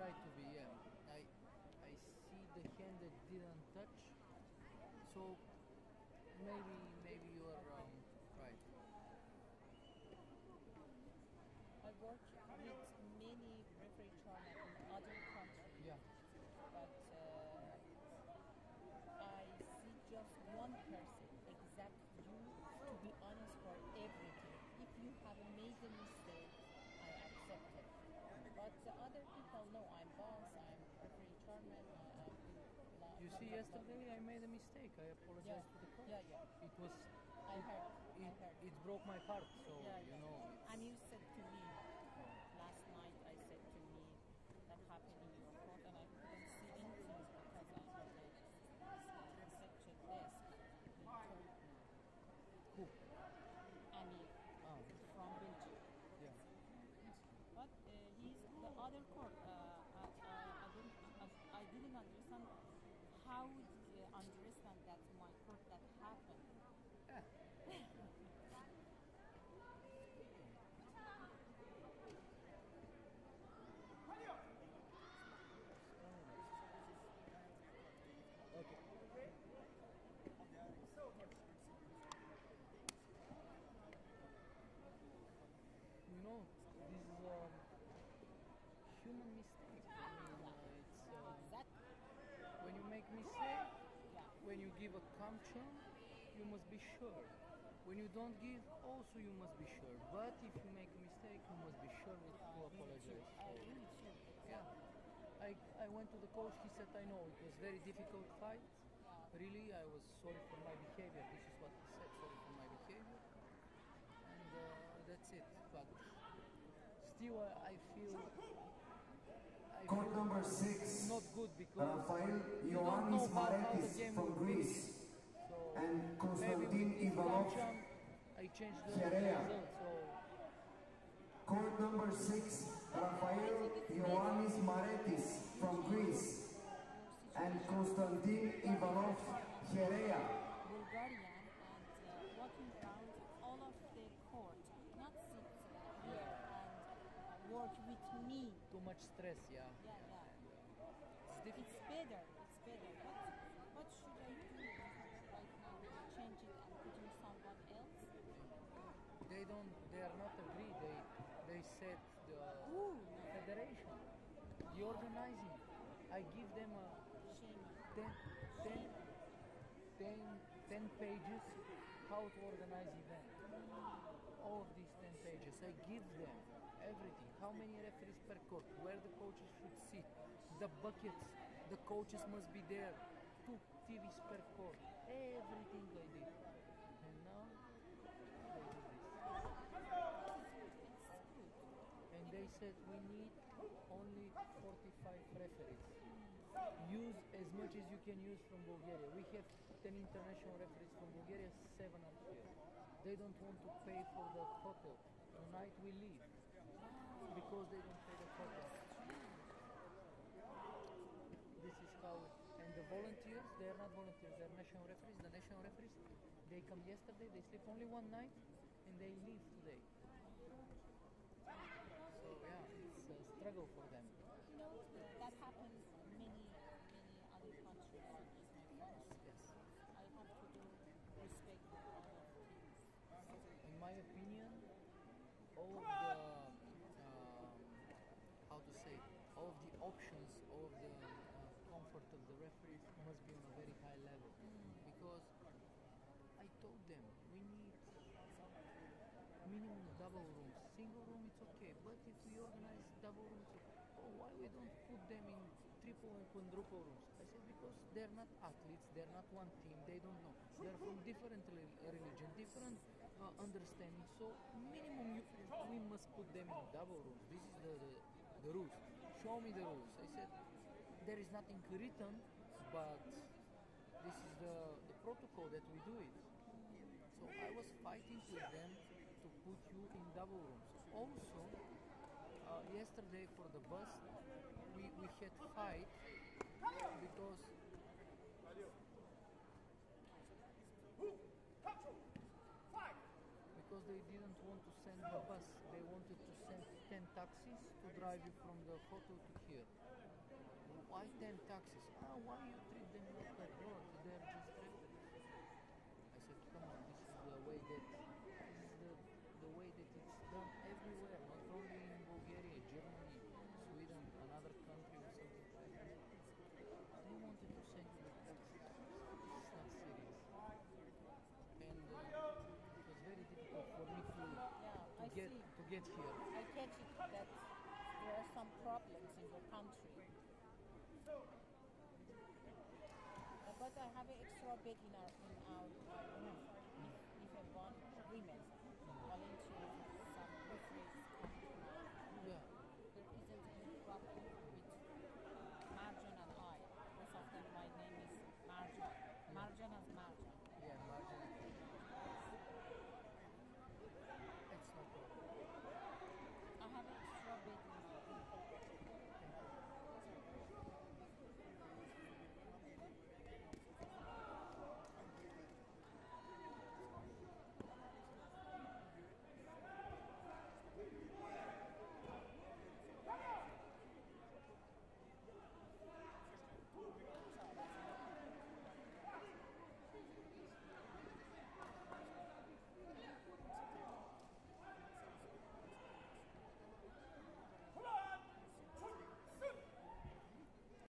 try to be, yeah. I see the hand that didn't touch, so maybe you are right. I work with many referee tournaments in other countries, Yeah. but I see just one person, exact you, to be honest for everything. If you have made a mistake, I accept it. But the other people know I'm boss, I'm referee chairman, I do blah, You blah, see, blah, yesterday I made a mistake. I apologize to the coach. Yeah. It was. I heard. It broke my heart. So Yeah. you know. And you said to me last night. I said to me that happened in your court, and I couldn't see anything because I had such a desk. He told me. Who? Amir from Belgium. Yeah. But he's the other court. I didn't understand how understand that my court that happened. Yeah. Okay. You know, this is a human mistake. I mean, it's when you make mistake, when you give a counter, you must be sure. When you don't give, also you must be sure. But if you make a mistake, you must be sure to apologize. So, yeah. I went to the coach. He said, "I know it was very difficult fight. Really, I was sorry for my behavior." This is what he said. Sorry for my behavior, and that's it. But still, I feel. Court number 6, not good because Rafael you don't know Ioannis how the Maretis game from will Greece finish. So and maybe Konstantin with this Ivanov, punch, I changed the Jerea. result. So Court number 6, Rafael Ioannis Maretis from Greece and Konstantin Ivanov, Jerea. Bulgarian and walking around all of the court, not sit here and work with me. too much stress, yeah. Yeah. It's better. What should I do right now? Change it and put in someone else? They are not agree. They said the federation, the organizing. I give them a 10 pages how to organize event. All of these 10 pages, I give them everything. How many referees per court, where the coaches should sit, the buckets, the coaches must be there, 2 TVs per court, everything I did. And now they do this. And they said we need only 45 referees. Use as much as you can use from Bulgaria. We have 10 international referees from Bulgaria, 7 are here. They don't want to pay for the hotel. Tonight we leave because they don't pay the hotel. This is how and the volunteers, they are not volunteers, they are national referees. The national referees, they come yesterday, they sleep only one night and they leave today. So yeah, it's a struggle for them. You know, that happens in many other countries. Yes. I have to do respect for all of things. In my opinion, all of the how to say, all of the options, all of the comfort of the referees must be on a very high level. Because I told them we need minimum double rooms. Single room it's okay, but if we organize double rooms, why we don't put them in triple and quadruple rooms? I said because they're not athletes, they're not one team, they don't know. They're from different religion, different understanding. So minimum we must put them in double rooms. This is the rules. Show me the rules. I said there is nothing written, but this is the protocol that we do it. So I was fighting with them to put you in double rooms. Also, yesterday for the bus, we had fight because they didn't want to send the bus. They wanted to send 10 taxis to drive you from the hotel to here. Why 10 taxis? Why you treat them like a god? They're just referees. I said, come on, this is the way that the way that it's done everywhere, not only in Bulgaria, Germany, Sweden, another country or something like that. They wanted to send you with taxis. It's not serious. And it was very difficult for me to Yeah, I get see. to get here. I catch it that there are some problems in your country. But I have an extra bed in our room if I want women.